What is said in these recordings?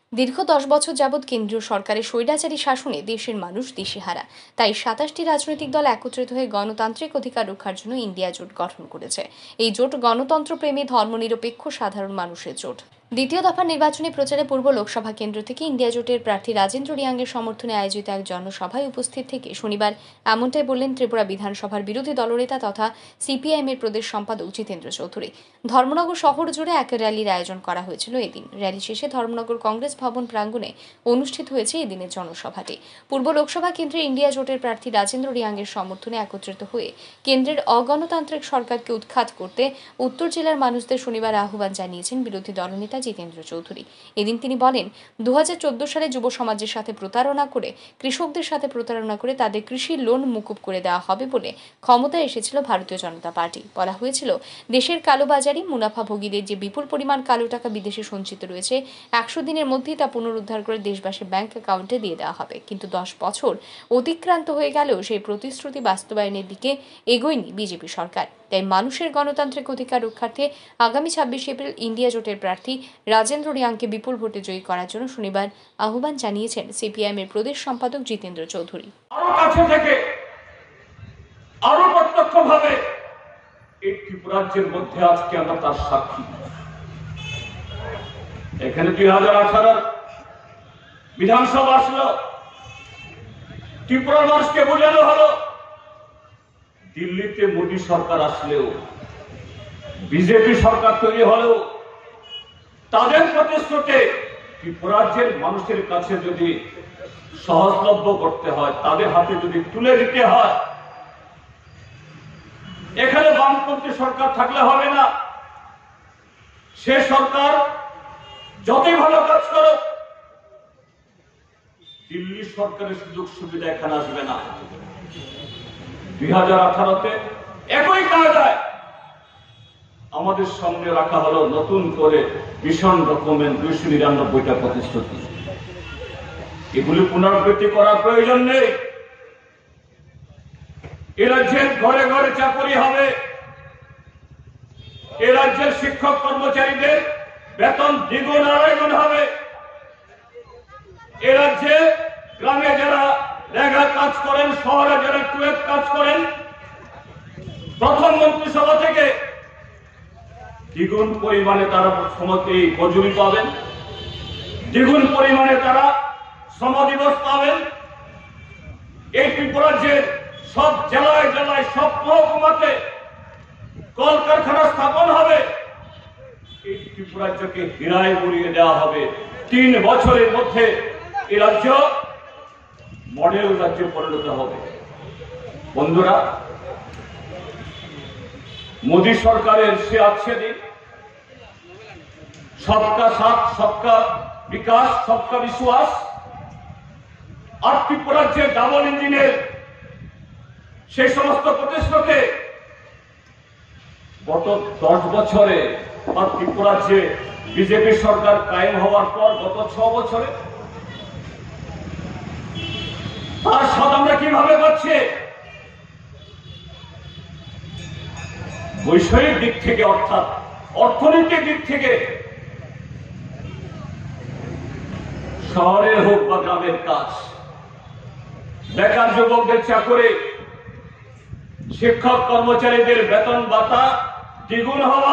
দীর্ঘ 10 বছর যাবৎ কেন্দ্রীয় সরকারের স্বৈরাচারী শাসনে দেশের মানুষ দিশেহারা। তাই 27টি রাজনৈতিক দল একত্রিত হয়ে গণতান্ত্রিক অধিকার রক্ষার জন্য ইন্ডিয়া জোট গঠন করেছে। এই জোট গণতন্ত্রপ্রেমী, ধর্মনিরপেক্ষ সাধারণ মানুষের জোট। দ্বিতীয় দফার নির্বাচনী প্রচারে পূর্ব লোকসভা কেন্দ্র থেকে ইন্ডিয়া জোটের প্রার্থী রাজেন্দ্র রিয়াংয়ের সমর্থনে আয়োজিত এক জনসভায় উপস্থিত থেকে শনিবার এমনটাই বললেন ত্রিপুরা বিধানসভার বিরোধী দলনেতা তথা সিপিআইএমের প্রদেশ সম্পাদক জিতেন্দ্র চৌধুরী। ধর্মনগর শহর জুড়ে এক র্যালির আয়োজন করা হয়েছিল এদিন। র্যালি শেষে ধর্মনগর কংগ্রেস ভবন প্রাঙ্গণে অনুষ্ঠিত হয়েছে এদিনের জনসভাটি। পূর্ব লোকসভা কেন্দ্রে ইন্ডিয়া জোটের প্রার্থী রাজেন্দ্র রিয়াংয়ের সমর্থনে একত্রিত হয়ে কেন্দ্রের অগণতান্ত্রিক সরকারকে উৎখাত করতে উত্তর জেলার মানুষদের শনিবার আহ্বান জানিয়েছেন বিরোধী দলনেতা জিতেন্দ্র চৌধুরী। এদিন তিনি বলেন, 2014 সালে যুব সমাজের সাথে প্রতারণা করে, কৃষকদের সাথে প্রতারণা করে তাদের কৃষি লোন মুকুব করে দেওয়া হবে বলে ক্ষমতায় এসেছিল ভারতীয় জনতা পার্টি। বলা হয়েছিল, দেশের কালোবাজারি মুনাফাভোগীদের যে বিপুল পরিমাণ কালো টাকা বিদেশে সঞ্চিত রয়েছে, 100 দিনের মধ্যেই তা পুনরুদ্ধার করে দেশবাসীর ব্যাংক অ্যাকাউন্টে দিয়ে দেওয়া হবে। কিন্তু 10 বছর অতিক্রান্ত হয়ে গেলেও সেই প্রতিশ্রুতি বাস্তবায়নের দিকে এগোয়নি বিজেপি সরকার। তাই মানুষের গণতান্ত্রিক অধিকার রক্ষার্থে আগামী 26 এপ্রিল ইন্ডিয়া জোটের প্রার্থী রাজেন্দ্র রিয়াংকে বিপুল ভোটে জয়ী করার জন্য শনিবার আহ্বান জানিয়েছেন সিপিআইএমের প্রদেশ সম্পাদক জিতেন্দ্র চৌধুরী। আরো কাছে থেকে আরো প্রত্যক্ষভাবে এই ত্রিপুরা রাজ্যের মধ্যে আজকে আমরা তার সাক্ষী। এখানে 2018 বিধানসভা আসলো, ত্রিপুরার মানুষকে বোঝানো হলো, দিল্লিতে মোদী সরকার আসলেও, বিজেপি সরকার তৈরি হলেও তাদের প্রতিশ্রুতি ত্রিপুরা রাজ্যের মানুষের কাছে যদি সহজলভ্য করতে হয়, তাদের হাতে যদি তুলে দিতে হয়, এখানে বামপন্থী সরকার থাকলে হবে না। সে সরকার যতই ভালো কাজ করো, দিল্লি সরকারের সুযোগ সুবিধা এখানে আসবে না। 2018-তে একই কায়দায় আমাদের সামনে রাখা হলো নতুন করে ভীষণ রকমের 299টা প্রতিশ্রুতি। এগুলি পুনরাবৃত্তি করার প্রয়োজন নেই। এ রাজ্যের ঘরে ঘরে চাকরি হবে, এ রাজ্যের শিক্ষক কর্মচারীদের বেতন দ্বিগুণ আড়াইগুণ হবে, এ রাজ্যে গ্রামে যারা রেগা কাজ করেন, শহরে যারা টুয়েব কাজ করেন, প্রথম মন্ত্রিসভা থেকে দ্বিগুণ পরিমাণে তারা এই মজুরি পাবেন, দ্বিগুণ পরিমাণে তারা শ্রম দিবস পাবেন। এই ত্রিপুরা রাজ্যের সব জেলায় জেলায়, সব মহকুমাতে কলকারখানা স্থাপন হবে। এই ত্রিপুরা রাজ্যকে হীরায় মুড়িয়ে দেওয়া হবে। 3 বছরের মধ্যে এই রাজ্য মডেল রাজ্যে পরিণত হবে। বন্ধুরা, মোদী সরকারের সে আছে দিন, সবকা সাথ, সবকা বিকাশ, সবকা বিশ্বাস, আর ত্রিপুরা রাজ্যের ডাবল ইঞ্জিনের সেই সমস্ত প্রতিশ্রুতি গত 10 বছরে, আর ত্রিপুরা রাজ্যে বিজেপি সরকার কায়েম হওয়ার পর গত 6 বছরে তার স্বাদ আমরা কিভাবে পাচ্ছি? বৈষয়িক দিক থেকে, অর্থাৎ অর্থনৈতিক দিক থেকে, শহরের হোক বা গ্রামের কাজ, বেকার যুবকদের চাকরি, শিক্ষক কর্মচারীদের বেতন ভাতা দ্বিগুণ হওয়া,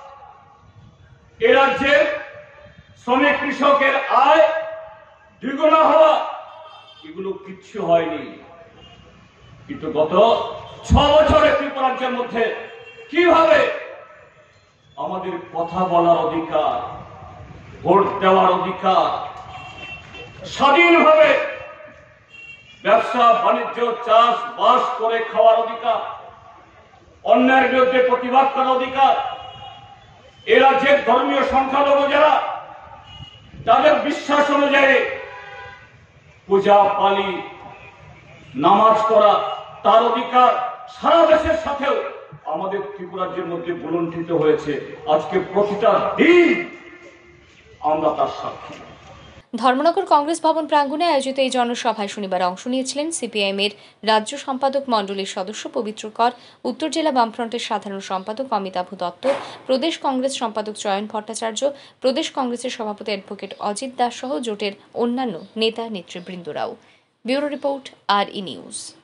এ রাজ্যে শ্রমিক কৃষকের আয় দ্বিগুণ হওয়া, এগুলো কিচ্ছু হয়নি। কিন্তু গত 6 বছরে ত্রিপুরা রাজ্যের মধ্যে কিভাবে আমাদের কথা বলার অধিকার, ভোট দেওয়ার অধিকার, স্বাধীনভাবে ব্যবসা বাণিজ্য, চাষ বাস করে খাওয়ার অধিকার, অন্যায়ের বিরুদ্ধে প্রতিবাদ করার অধিকার, এ রাজ্যের ধর্মীয় সংখ্যালঘু যারা তাদের বিশ্বাস অনুযায়ী পূজা পালি নামাজ করা, তার অধিকার সারা দেশের সাথেও আমাদের ত্রিপুরা রাজ্যের মধ্যে বুলন্ডিত হয়েছে। আজকে প্রতিটা দিন আমরা তার সাক্ষী। ধর্মনগর কংগ্রেস ভবন প্রাঙ্গণে আয়োজিত এই জনসভায় শনিবার অংশ নিয়েছিলেন সিপিআইএম-এর রাজ্য সম্পাদক মণ্ডলীর সদস্য পবিত্র কর, উত্তর জেলা বামফ্রন্টের সাধারণ সম্পাদক অমিতাভ দত্ত, প্রদেশ কংগ্রেস সম্পাদক চয়ন ভট্টাচার্য, প্রদেশ কংগ্রেসের সভাপতি অ্যাডভোকেট অজিত দাস সহ জোটের অন্যান্য নেতা নেতৃবৃন্দরাও। Bureau report, RE news.